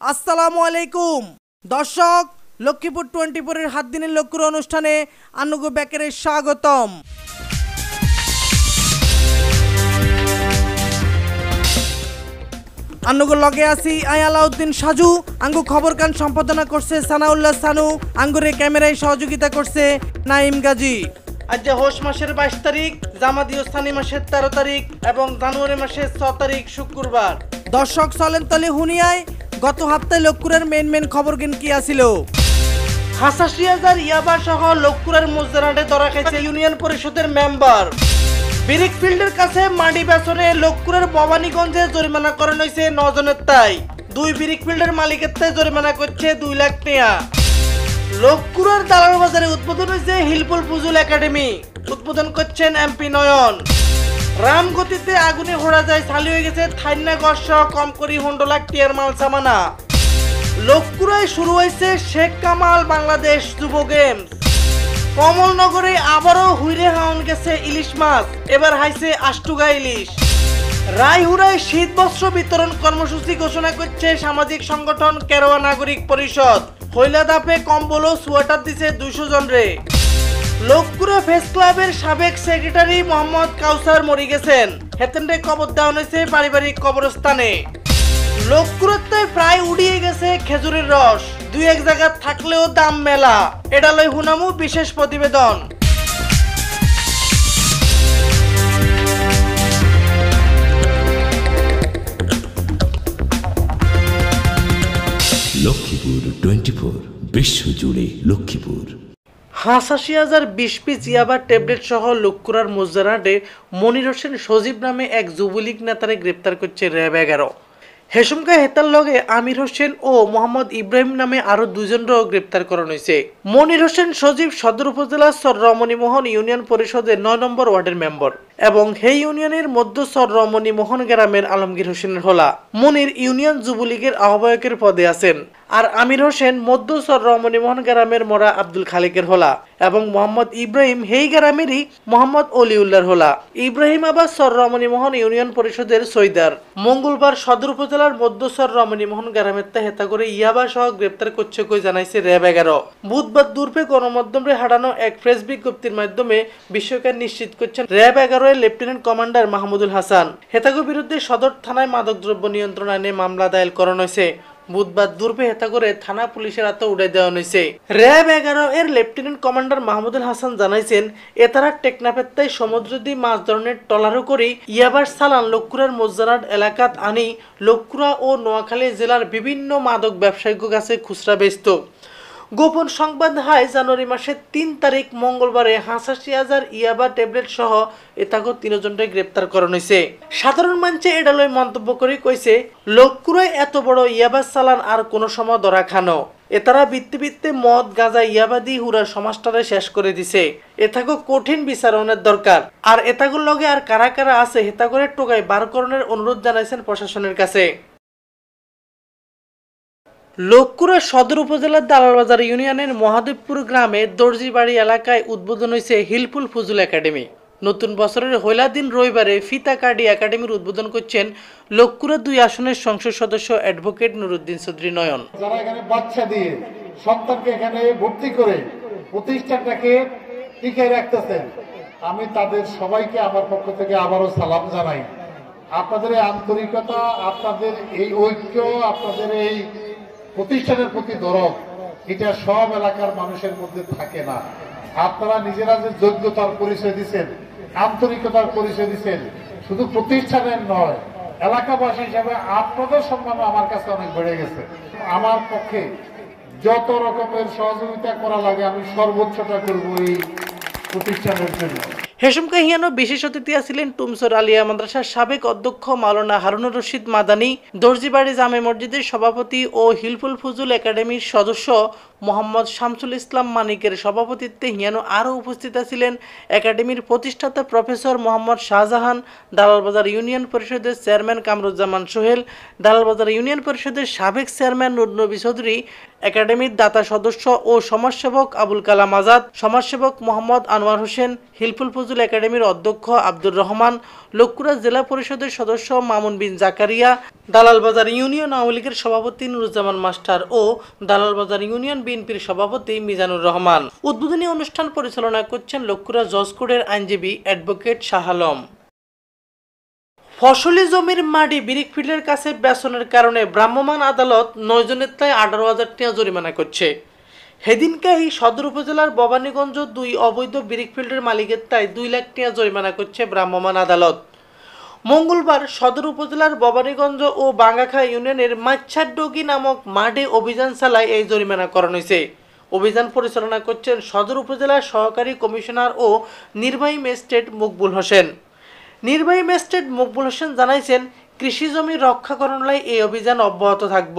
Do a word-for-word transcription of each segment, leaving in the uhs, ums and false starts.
আসসালামু আলাইকুম দর্শক, লক্ষ্মীপুর টোয়েন্টি ফোর এর হাত দিনের লক্ষ্মীপুর অনুষ্ঠানে আনুগো ব্যাকের স্বাগতম। আনুগো লগে আছি আই আলাউদ্দিন সাজু। আঙ্গু খবর কান সম্পাদনা করছে সানাউল্লাহ সানু। আঙ্গুরে ক্যামেরায় সহযোগিতা করছে নাইম গাজী। আজ হোস মাসের বাইশ তারিখ, জামাদিও স্থানী মাসের তেরো তারিখ এবং জানুয়ারি মাসের ছ তারিখ শুক্রবার। দর্শক চলেন তলে হুনিয়ায় গত সপ্তাহে লক্ষ্মীপুরের মেন মেন খবর কিন কি আসিল। হাসাশি হাজার ইয়াবা সহ লক্ষ্মীপুরের মুজরাটে ধরা খেয়েছে ইউনিয়ন পরিষদের মেম্বার। ব্রিক ফিল্ডের কাছে মাটি বেচনে লক্ষ্মীপুরের ভবানীগঞ্জে জরিমানা করানো হয়েছে নজনের তাই। দুই ব্রিক ফিল্ডের মালিকের তাই জরিমানা করছে দুই লাখ টাকা। লক্ষ্মীপুরের দালাল বাজারে উদ্বোধন হয়েছে হিলপুল ফুজুল একাডেমি। উদ্বোধন করছেন এমপি নয়ন। রাম গতিতে আগুনে ঘোড়া যায় চালু হয়ে গেছে থাইন্না গর্ষ কম করি হন্ড লাখ টিয়ার মাল সামানা। লক্ষ্মীপুরে শুরু হয়েছে শেখ কামাল বাংলাদেশ যুব গেমস। কমলনগরে আবারও হুইরে হাওন গেছে ইলিশ মাছ, এবার হাইছে আষ্টুগা ইলিশ। রায়হুরায় শীত বস্ত্র বিতরণ কর্মসূচি ঘোষণা করছে সামাজিক সংগঠন কেরোয়া নাগরিক পরিষদ। হইলা দাপে কম্বল ও সোয়েটার দিছে দুইশো জন রে। লক্ষ্মীপুর প্রেস ক্লাবের সাবেক সেক্রেটারি মোহাম্মদ কাউসার মরি গেছেন। হেতেন্ডে কবর দেওয়া হয়েছে পারিবারিক কবরস্থানে। লক্ষ্মীপুরতে প্রায় উড়িয়ে গেছে খেজুরের রস, দুই এক জায়গা থাকলেও দাম মেলা। এটা লই হুনামু বিশেষ প্রতিবেদন। লক্ষ্মীপুর টোয়েন্টি ফোর, বিশ্ব জুড়ে লক্ষ্মীপুর। হাসাশি হাজার বিশ পিস ইয়াবা ট্যাবলেট সহ লক্ষ্মীপুরের মুজরাটে মনির হোসেন সজীব নামে এক যুবলীগ নেতারে গ্রেপ্তার করছে র্যাব এগারো। হেসমকা হেতার লগে আমির হোসেন ও মোহাম্মদ ইব্রাহিম নামে আরো দুজনরাও গ্রেপ্তার করানো হয়েছে। মনির হোসেন সজীব সদর উপজেলার সর রমণীমোহন ইউনিয়ন পরিষদের নয় নম্বর ওয়ার্ডের মেম্বার এবং সেই ইউনিয়নের মধ্য সর রমণীমোহন গ্রামের আলমগীর হোসেনের হলা। মনির ইউনিয়ন যুবলীগের আহ্বায়কের পদে আছেন আর আমির হোসেন মধ্য সর রমণীমোহন গ্রামের মোরা আব্দুল খালেকের হলা এবং মোহাম্মদ ইব্রাহিম হেই গ্রামেরই মোহাম্মদ অলিউল্লাহর হলা। ইব্রাহিম আবার সর রমণীমোহন ইউনিয়ন পরিষদের সৈদার। মঙ্গলবার সদর উপজেলার মধ্য সর রমণীমোহন গ্রামের তা হেতা করে ইয়াবা সহ গ্রেপ্তার করছে কই জানাইছে র্যাব এগারো। বুধবার দুর্পে গণমাধ্যমে হারানো এক প্রেস বিজ্ঞপ্তির মাধ্যমে বিষয়কে নিশ্চিত করছেন র্যাব এগারো এর লেফটেন্যান্ট কমান্ডার মাহমুদুল হাসান। হেতাগোর বিরুদ্ধে সদর থানায় মাদকদ্রব্য নিয়ন্ত্রণ আইনে মামলা দায়ের করানো হয়েছে। বুধবার দুর্পে হেতা করে থানা পুলিশের হাতে উড়াই দেওয়া হয়েছে। র্যাব এগারো এর লেফটেন্যান্ট কমান্ডার মাহমুদুল হাসান জানাইছেন এতারা টেকনাফেত্তায় সমুদ্র দিয়ে মাছ ধরনের ট্রলারও করে ইয়াবার সালান লক্ষ্মীপুরের মুজরাট এলাকাত আনি লক্ষ্মীপুর ও নোয়াখালী জেলার বিভিন্ন মাদক ব্যবসায়ীর কাছে খুচরা বেচত। গোপন সংবাদ হয় জানুয়ারি মাসের তিন তারিখ মঙ্গলবারে হাসাশি হাজার ইয়াবা ট্যাবলেট সহ এতাগো তিনজনকে গ্রেপ্তার করানো হয়েছে। সাধারণ মানুষে এটা লই মন্তব্য করে কইছে লক্ষ্মীপুরে এত বড় ইয়াবা চালান আর কোনো সময় ধরা খানো। এতারা বৃত্তি বৃত্তে মদ গাঁজা ইয়াবা দি হুরা সমাজটারে শেষ করে দিছে। এতাগো কঠিন বিচারণের দরকার আর এতাগোর লগে আর কারা কারা আছে হেতা করে টোকায় বারকরণের অনুরোধ জানাইছেন প্রশাসনের কাছে। লক্ষ্মীপুর সদর উপজেলার দালালবাজার ইউনিয়নের মহাদেবপুর গ্রামে দর্জিবাড়ি এলাকায় উদ্বোধন হয়েছে হিলপুল ফুজুল একাডেমি। নতুন বছরের হইলা দিন রবিবারে ফিতা কার্ডি একাডেমির উদ্বোধন করছেন লক্ষ্মীপুর দুই আসনের সংসদ সদস্য অ্যাডভোকেট নুরুদ্দিন চৌধুরী নয়ন। যারা এখানে বাচ্চা দিয়ে সন্তানকে এখানে ভর্তি করে প্রতিষ্ঠানটাকে টিকে রাখতেছেন, আমি তাদের সবাইকে আমার পক্ষ থেকে আবারও সালাম জানাই। আপনাদের এই আন্তরিকতা, আপনাদের এই ঐক্য, আপনাদের এই প্রতিষ্ঠানের প্রতি দরদ, এটা সব এলাকার মানুষের মধ্যে থাকে না। আপনারা নিজেরা যে যোগ্যতার পরিচয় দিচ্ছেন, আন্তরিকতার পরিচয় দিচ্ছেন, শুধু প্রতিষ্ঠানের নয় এলাকাবাসী হিসাবে আপনাদের সম্মান আমার কাছে অনেক বেড়ে গেছে। আমার পক্ষে যত রকমের সহযোগিতা করা লাগে আমি সর্বোচ্চটা করব এই প্রতিষ্ঠানের জন্য। হেসমকা হিয়ানো বিশেষ অতিথি ছিলেন টুমসর আলিয়া মাদ্রাসার সাবেক অধ্যক্ষ মাওলানা হারুনুর রশিদ মাদানী, দর্জিবাড়ি জামে মসজিদের সভাপতি ও হিলফুল ফুজুল একাডেমির সদস্য মোহাম্মদ শামসুল ইসলাম মানিকের সভাপতিত্বে হিয়ানো আরও উপস্থিত ছিলেন একাডেমির প্রতিষ্ঠাতা প্রফেসর মোহাম্মদ শাহজাহান, দালালবাজার ইউনিয়ন পরিষদের চেয়ারম্যান কামরুজ্জামান সোহেল, দালালবাজার ইউনিয়ন পরিষদের সাবেক চেয়ারম্যান নুর নবী চৌধুরী, একাডেমির দাতা সদস্য ও সমাজসেবক আবুল কালাম আজাদ, সমাজসেবক মোহাম্মদ আনোয়ার হোসেন, হিলফুল ফজল একাডেমির অধ্যক্ষ আব্দুর রহমান, লক্ষ্মীপুর জেলা পরিষদের সদস্য মামুন বিন জাকারিয়া, দালালবাজার ইউনিয়ন আওয়ামী লীগের সভাপতি নুরুজ্জামান মাস্টার ও দালালবাজার ইউনিয়ন বিএনপির সভাপতি মিজানুর রহমান। উদ্বোধনী অনুষ্ঠান পরিচালনা করছেন লক্ষ্মীপুর জজ কোর্টের আইনজীবী অ্যাডভোকেট শাহ আলম। ফসলি জমির মাটি ব্রিকফিল্ডের কাছে বেচনের কারণে ভ্রাম্যমাণ আদালত নয় জনের তাই আঠারো হাজার টাকা জরিমানা করছে। সেদিনকেই সদর উপজেলার ভবানীগঞ্জ দুই অবৈধ ব্রিকফিল্ডের মালিকের তাই দুই লাখ টাকা জরিমানা করছে ভ্রাম্যমাণ আদালত। মঙ্গলবার সদর উপজেলার ভবানীগঞ্জ ও বাঙ্গাখা ইউনিয়নের মাচ্ছাডগি নামক মাঠে অভিযান চালায় এই জরিমানা করানো হয়েছে। অভিযান পরিচালনা করছেন সদর উপজেলার সহকারী কমিশনার ও নির্বাহী ম্যাজিস্ট্রেট মকবুল হোসেন। নির্বাহী ম্যাজিস্ট্রেট মকবুল হোসেন জানাইছেন, কৃষি জমি রক্ষাকরণে এই অভিযান অব্যাহত থাকব।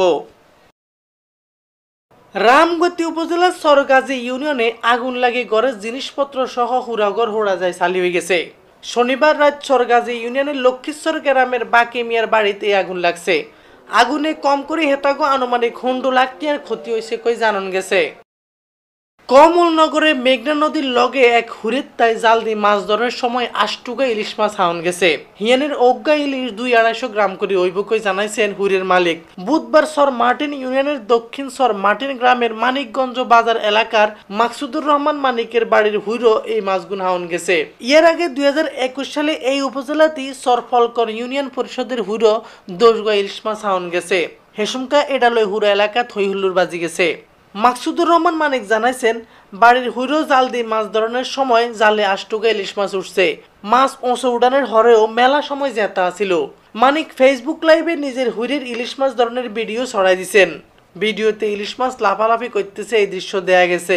রামগতি উপজেলার সরগাজী ইউনিয়নে আগুন লাগে ঘরের জিনিসপত্র সহ হুড়াঘর হোড়া যায় চালি হয়ে গেছে। শনিবার রাত সরগাজী ইউনিয়নের লক্ষ্মীশ্বর গ্রামের বাকি মিয়ার বাড়িতে আগুন লাগছে। আগুনে কম করে হেতাগো আনুমানিক হুন্ডু লাখ টিয়ার ক্ষতি হয়েছে কই জানান গেছে। কমলনগরে মেঘনা নদীর লগে এক হুরের তাই জাল দিয়ে মাছ ধরার সময় আষ্টুগা ইলিশ মাছ হাওন গেছে। হিয়ানের অজ্ঞা ইলিশ দুই আড়াইশো গ্রাম করে ওইব কই জানাইছেন হুরের মালিক। বুধবার সর মার্টিন ইউনিয়নের দক্ষিণ সর মার্টিন গ্রামের মানিকগঞ্জ বাজার এলাকার মাকসুদুর রহমান মানিকের বাড়ির হুইরো এই মাছগুন হাওন গেছে। এর আগে দুই হাজার একুশ সালে এই উপজেলাতেই সর ফলকর ইউনিয়ন পরিষদের হুইরো দোষগা ইলিশ মাছ হাওন গেছে। হেসুমকা এডালয় হুড়ো এলাকা থইহুল্লুর বাজি গেছে। মাকসুদুর রহমান মানিক জানাইছেন, বাড়ির হুইরো জাল দিয়ে মাছ ধরানোর সময় জালে আষ্টুগা ইলিশ মাছ উঠছে। মাছ ওঁচে উড়ানের হরেও মেলা সময় জেতা ছিল। মানিক ফেসবুক লাইভে নিজের হুইরের ইলিশ মাছ ধরনের ভিডিও ছড়াই দিচ্ছেন। ভিডিওতে ইলিশ মাছ লাফালাফি করতেছে এই দৃশ্য দেয়া গেছে।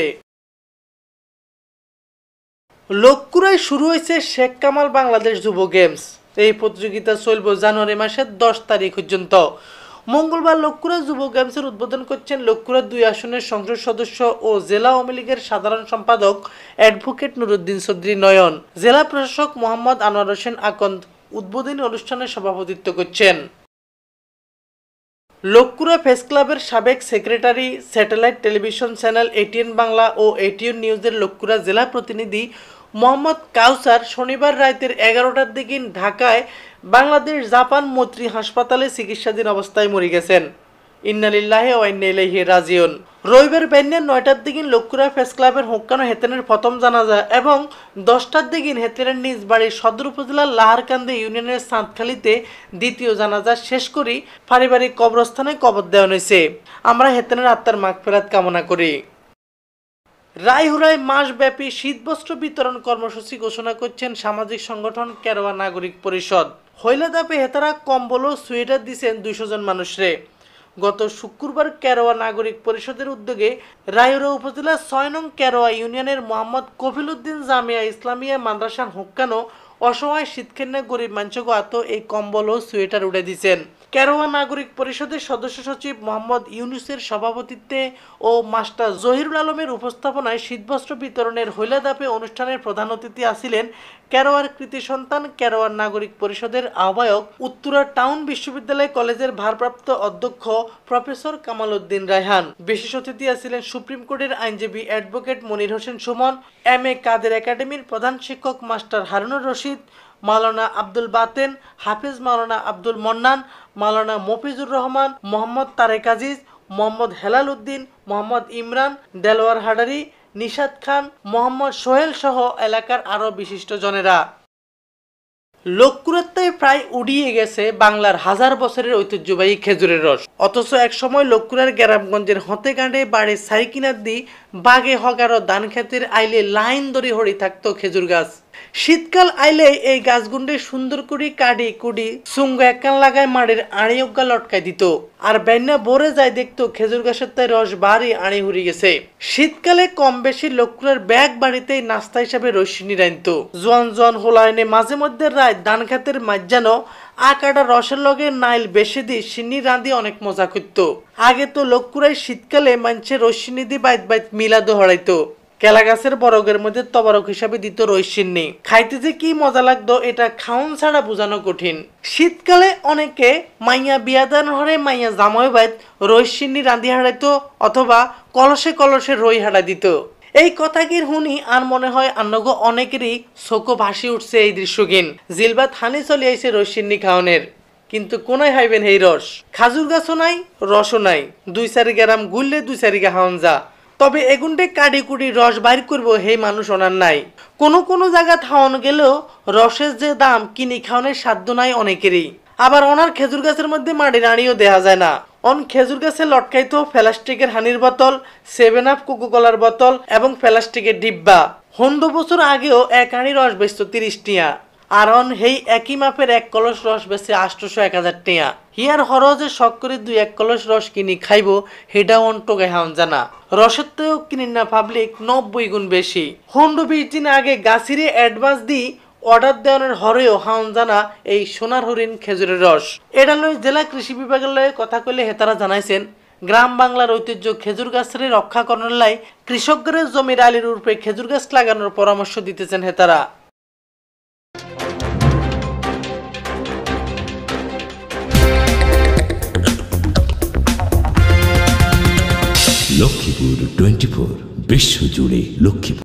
লক্ষ্মীপুরায় শুরু হয়েছে শেখ কামাল বাংলাদেশ যুব গেমস। এই প্রতিযোগিতা চলবে জানুয়ারি মাসের দশ তারিখ পর্যন্ত। মঙ্গলবার লক্ষ্মীপুর যুব গেমসের উদ্বোধন করছেন লক্ষ্মীপুর দুই আসনের সংসদ সদস্য ও জেলা আওয়ামী লীগের সাধারণ সম্পাদক অ্যাডভোকেট নুরুদ্দিন চৌধুরী নয়ন। জেলা প্রশাসক মোহাম্মদ আনোয়ার হোসেন আকন্দ উদ্বোধনী অনুষ্ঠানে সভাপতিত্ব করছেন। লক্ষ্মীপুর প্রেস ক্লাবের সাবেক secretary, satellite television channel ATN Bangla ও এটিএন নিউজের লক্ষ্মীপুর জেলা প্রতিনিধি মোহাম্মদ কাউসার শনিবার রাতের এগারোটার দিকে ঢাকায় বাংলাদেশ জাপান মৈত্রী হাসপাতালে চিকিৎসাধীন অবস্থায় মরে গেছেন। ইন্নালিল্লাহি ওয়া ইন্না ইলাইহি রাজিউন। রবিবার বেন্যার নয়টার দিকে লক্ষ্মীপুর প্রেস ক্লাবের হুক্কানো হেতেনের প্রথম জানাজা এবং দশটার দিকে হেতেনের নিজ বাড়ির সদর উপজেলার লাহারকান্দি ইউনিয়নের সাঁতখালিতে দ্বিতীয় জানাজা শেষ করি পারিবারিক কবরস্থানে কবর দেওয়া হয়েছে। আমরা হেতেনের আত্মার মাগফিরাত কামনা করি। রায়হুরায় মাসব্যাপী শীতবস্ত্র বিতরণ কর্মসূচি ঘোষণা করছেন সামাজিক সংগঠন কেরোয়া নাগরিক পরিষদ। হইলা দাপে হেতারা কম্বল ও সোয়েটার দিচ্ছেন দুইশো জন মানুষরে। গত শুক্রবার কেরোয়া নাগরিক পরিষদের উদ্যোগে রায়হুরা উপজেলার ছয় নং কেরোয়া ইউনিয়নের মোহাম্মদ কফিল উদ্দিন জামিয়া ইসলামিয়া মাদ্রাসার হুক্কানো অসহায় শীতকেন্দ্রে গরিব মানুষকে আত এই কম্বল ও সোয়েটার উড়ে দিচ্ছেন। কেরোয়া নাগরিক পরিষদের সদস্য সচিব মোহাম্মদ ইউনুসের সভাপতিত্বে ও মাস্টার জহিরুল আলমের উপস্থাপনায় শীতবস্ত্র বিতরণের হইলা দাপে অনুষ্ঠানের প্রধান অতিথি আছিলেন কেরোয়ার কৃতি সন্তান কেরোয়ার নাগরিক পরিষদের আহ্বায়ক উত্তরা টাউন বিশ্ববিদ্যালয় কলেজের ভারপ্রাপ্ত অধ্যক্ষ প্রফেসর কামাল উদ্দিন রায়হান। বিশেষ অতিথি আছিলেন সুপ্রিম কোর্টের আইনজীবী advocate Monir Hossain Sumon, M A Kader একাডেমির প্রধান শিক্ষক মাস্টার হারুনুর রশিদ, মাওলানা আব্দুল বাতেন, হাফিজ মাওলানা আব্দুল মন্নান, মাওলানা মফিজুর রহমান, মোহাম্মদ তারেক আজিজ, মোহাম্মদ হেলাল উদ্দিন, মোহাম্মদ ইমরান, দেলোয়ার হাডারি, নিশাদ খান, মোহাম্মদ সোহেল সহ এলাকার আরো বিশিষ্ট জনেরা। লক্ষ্মীপুরে প্রায় উড়িয়ে গেছে বাংলার হাজার বছরের ঐতিহ্যবাহী খেজুরের রস। অথচ একসময় লক্ষ্মীপুরের গ্রামগঞ্জের হতে গাঁডে বাড়ির সাইকিনার দি বাগে হগারো ধান খেতের আইলে লাইন ধরে হরি থাকতো খেজুর গাছ। শীতকাল আইলে এই গাছগুন্ডে সুন্দর করে কাটি কুড়ি সুঙ্গ একখান লাগায় মাড়ির আড়ি অজ্ঞা লটকাই দিত আর বেন্না ভরে যায় দেখতো খেজুর গাছের তাই রস বাড়ি আড়ি হরি গেছে। শীতকালে কম বেশি লক্ষ্মীর ব্যাগ বাড়িতেই নাস্তা হিসাবে রসিনী রাইনত। জোয়ান জোয়ান হোলায়নে মাঝে মধ্যে রায় ধান খাতের মাঝজানো আকাটা রসের লগে নাইল বেশি দি সিন্নি রাঁধি অনেক মজা করত। আগে তো লক্ষ্মীরাই শীতকালে মানুষের রসিনী দি বাইত বাইত মিলাদো হরাইতো। কেলা গাছের বরগের মধ্যে তবারক হিসাবে দিত রসিন্নি। খাইতে যে কি মজা লাগতো এটা খাউন ছাড়া বোঝানো কঠিন। শীতকালে অনেকে মাইয়া বিয়াদান হরে মাইয়া জামাই বাইত রসিন্নি রাঁধি হারাইতো অথবা কলসে কলসে রই হারা দিত। এই কথা কি শুনি আর মনে হয় আন্নগো অনেকেরই চোখো ভাসি উঠছে এই দৃশ্যকিন। জিলবাত হানি চলে আইছে রসিন্নি খাওনের, কিন্তু কোনায় হাইবেন এই রস? খাজুর গাছও নাই, রসও নাই, দুই চারি গ্রাম গুললে দুই চারি গা হাওন যা। তবে এগুনটে কাটি কুটি রস বাইর করবো হে মানুষ ওনার নাই। কোনো কোনো জায়গা খাওয়ানো গেলেও রসের যে দাম কিনি খাওয়ানোর সাধ্য নাই অনেকেরই। আবার ওনার খেজুর গাছের মধ্যে মাটি রানিও দেখা যায় না। অন খেজুর গাছে লটকাইতো প্লাস্টিকের হানির বোতল, সেভেন আপ কোকো কলার বোতল এবং প্লাস্টিকের ডিব্বা। হন্ডো বছর আগেও এক হাঁড়ি রস বেচতো তিরিশ টিয়া, আর অন হেই একই মাপের এক কলস রস বেচে আটশোশো এক হাজার টিয়া। হিয়ার হরজে শখ করে দুই এক কলস রস কিনি খাইব হেডা অন টোকে হাউন জানা। রসের তেও কিনি না পাবলিক নব্বই গুণ বেশি। হন্ডো বিশ দিন আগে গাছিরে অ্যাডভান্স দি অর্ডার দেওয়ানোর হরেও হাউন জানা এই সোনার হরিণ খেজুরের রস। এটা লয় জেলা কৃষি বিভাগের লয়ে কথা কইলে হেতারা জানাইছেন গ্রাম বাংলার ঐতিহ্য খেজুর গাছের রক্ষা করার লাই কৃষকদের জমির আলির রূপে খেজুর গাছ লাগানোর পরামর্শ দিতেছেন হেতারা। লক্ষ্মীপুর টোয়েন্টি ফোর বিশ্বজুড়ে লক্ষ্মীপুর।